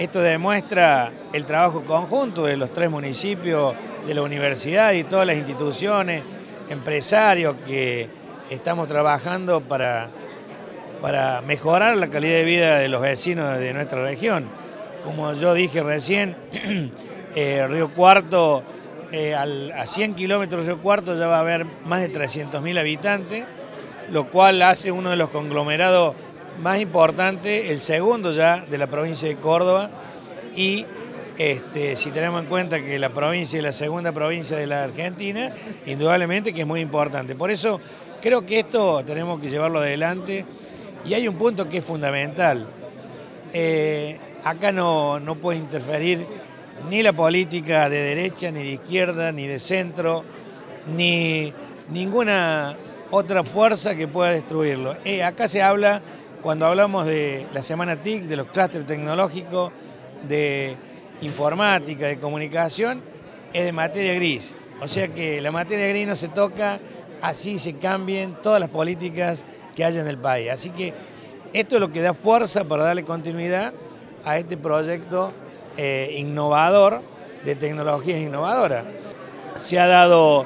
Esto demuestra el trabajo conjunto de los 3 municipios, de la universidad y todas las instituciones, empresarios que estamos trabajando para mejorar la calidad de vida de los vecinos de nuestra región. Como yo dije recién, Río Cuarto, a 100 kilómetros de Río Cuarto ya va a haber más de 300.000 habitantes, lo cual hace uno de los conglomerados más importantes, el segundo ya de la provincia de Córdoba, y si tenemos en cuenta que la provincia es la segunda provincia de la Argentina, indudablemente que es muy importante. Por eso creo que esto tenemos que llevarlo adelante, y hay un punto que es fundamental. Acá no puede interferir ni la política de derecha, ni de izquierda, ni de centro, ni ninguna otra fuerza que pueda destruirlo. Acá se habla, cuando hablamos de la Semana TIC, de los clústeres tecnológicos, de informática, de comunicación, es de materia gris. O sea que la materia gris no se toca, así se cambien todas las políticas que haya en el país. Así que esto es lo que da fuerza para darle continuidad a este proyecto innovador, de tecnologías innovadoras. Se ha dado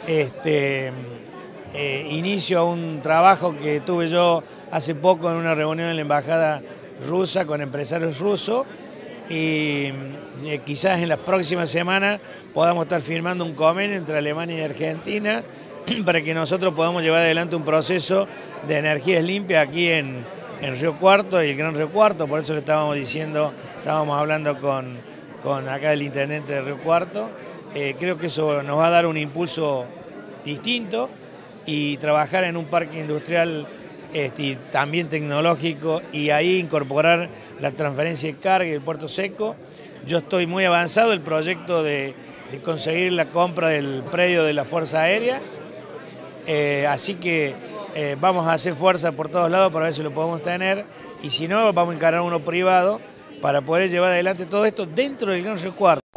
inicio a un trabajo que tuve yo hace poco en una reunión en la embajada rusa con empresarios rusos, y quizás en las próximas semanas podamos estar firmando un convenio entre Alemania y Argentina para que nosotros podamos llevar adelante un proceso de energías limpias aquí en Río Cuarto y el Gran Río Cuarto. Por eso le estábamos diciendo, estábamos hablando con acá el intendente de Río Cuarto. Creo que eso nos va a dar un impulso distinto, y trabajar en un parque industrial también tecnológico, y ahí incorporar la transferencia de carga y el puerto seco. Yo estoy muy avanzado el proyecto de conseguir la compra del predio de la Fuerza Aérea, así que vamos a hacer fuerza por todos lados para ver si lo podemos tener, y si no, vamos a encarar uno privado para poder llevar adelante todo esto dentro del Gran Río Cuarto.